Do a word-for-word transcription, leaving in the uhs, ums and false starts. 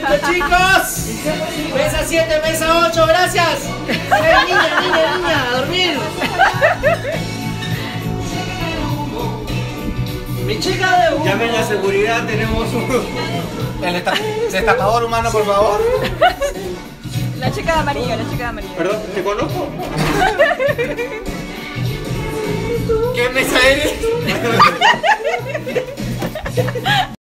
listo, chicos. Mesa siete, mesa ocho, gracias. Eh, niña, niña, niña, a dormir. Mi chica de humo. Llamen a seguridad, tenemos un... El destapador humano, por favor. La chica de amarillo, la chica de amarillo. Perdón, ¿te conozco? ¿Qué mesa eres?